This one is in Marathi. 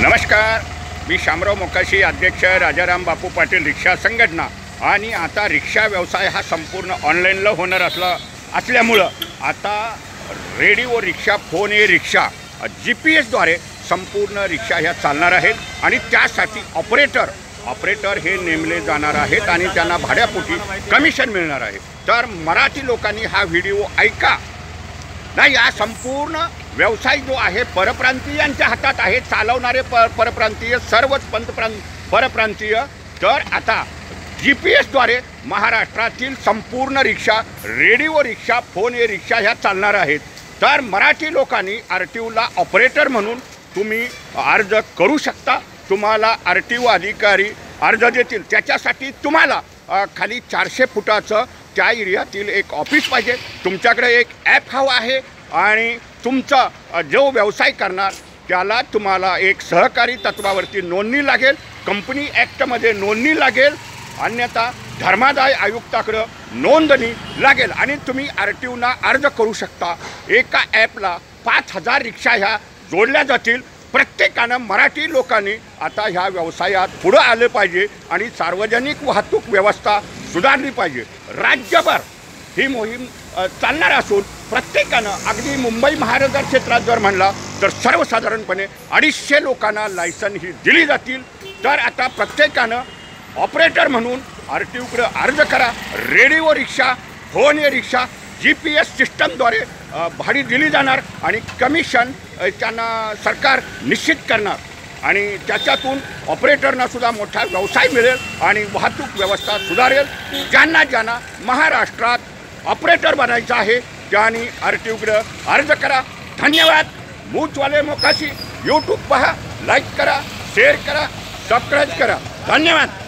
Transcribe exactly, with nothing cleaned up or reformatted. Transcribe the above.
नमस्कार, मी शामराव मोकाशी, अध्यक्ष राजाराम बापू पाटील रिक्षा संघटना। आणि आता रिक्षा व्यवसाय हा संपूर्ण ऑनलाईनला होणार असला असल्यामुळं आता radio rickshaw, phone a rickshaw, G P एसद्वारे संपूर्ण रिक्षा ह्या चालणार आहेत आणि त्यासाठी ऑपरेटर ऑपरेटर हे नेमले जाणार आहेत आणि त्यांना भाड्यापोटी कमिशन मिळणार आहे। तर मराठी लोकांनी हा व्हिडिओ ऐका। नाही, या संपूर्ण व्यवसाय जो आहे परप्रांतीयांच्या हातात आहे, चालवणारे प परप्रांतीय सर्वच पंतप्रांत परप्रांतीय। तर आता जी पी एसद्वारे महाराष्ट्रातील संपूर्ण रिक्षा, रेडिओ रिक्षा, फोन ए रिक्षा ह्या चालणार आहेत। तर मराठी लोकांनी आर टी ओला ऑपरेटर म्हणून तुम्ही अर्ज करू शकता। तुम्हाला आर टी ओ अधिकारी अर्ज देतील, त्याच्यासाठी तुम्हाला खाली चारशे फुटाचं त्या एरियातील एक ऑफिस पाहिजे, तुमच्याकडे एक ॲप हवं आहे आणि तुमचा जो व्यवसाय करणार त्याला तुम्हाला एक सहकारी तत्वावरती नोंदणी लागेल, कंपनी ॲक्टमध्ये नोंदणी लागेल, अन्यथा धर्मादाय आयुक्ताकडं नोंदणी लागेल आणि तुम्ही आर टी ओना अर्ज करू शकता। एका ॲपला पाच हजार रिक्षा ह्या जोडल्या जातील। प्रत्येकानं मराठी लोकांनी आता ह्या व्यवसायात पुढं आलं पाहिजे आणि सार्वजनिक वाहतूक व्यवस्था सुधारली पाहिजे। राज्यभर ही मोहीम चालणार असून प्रत्येकानं, अगदी मुंबई महानगर क्षेत्रात जर म्हणला तर सर्वसाधारणपणे अडीचशे लोकांना लायसन ही दिली जातील। तर आता प्रत्येकानं ऑपरेटर म्हणून आर टी ओकडे अर्ज करा। Radio rickshaw, phone a rickshaw G P S सिस्टमद्वारे भाडी दिली जाणार आणि कमिशन त्यांना सरकार निश्चित करणार आणि त्याच्यातून ऑपरेटरनासुद्धा मोठा व्यवसाय मिळेल आणि वाहतूक व्यवस्था सुधारेल। ज्यांना ज्यांना महाराष्ट्रात ऑपरेटर बनायचं आहे त्यांनी आर टी ओकडे अर्ज करा। धन्यवाद। मूचवाले मोकाशी यूट्यूब पहा, लाईक करा, शेअर करा, सबस्क्राईब करा। धन्यवाद।